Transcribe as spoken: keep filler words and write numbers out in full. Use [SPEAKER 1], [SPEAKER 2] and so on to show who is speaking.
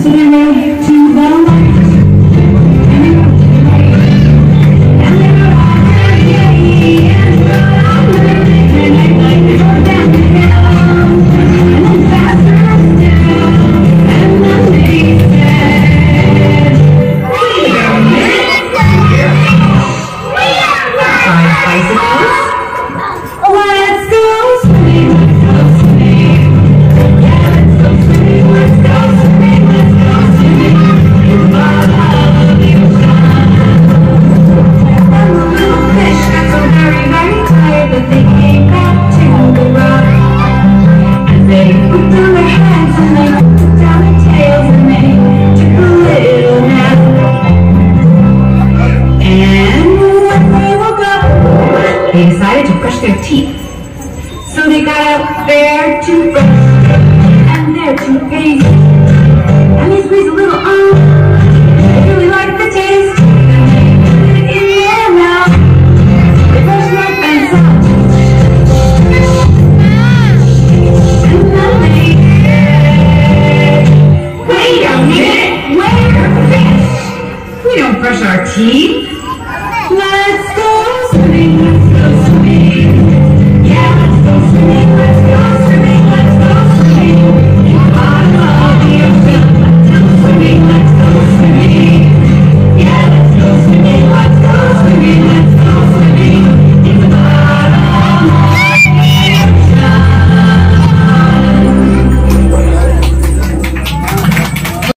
[SPEAKER 1] to the right, to the left, and they go to the right, and they go up and yay, and go up and they like to go down the hill, and then faster still, and then they said, wait a minute, five bicycles, let's go swimming, let's go swimming, yeah, let's go swimming, let's go swimming, let's go swimming, in the bottom of the ocean. And the little fish got so very, very tired that they came back to the rock. And they put down their heads and they put down their tails and they took a little nap. And when they woke up, they decided to brush their teeth. So they got out their toothbrush and their toothpaste, and they squeezed a little on. They really liked the taste. They put it in their mouth. They brushed their fence out. And then they said, wait a minute, we're fish. We don't brush our teeth.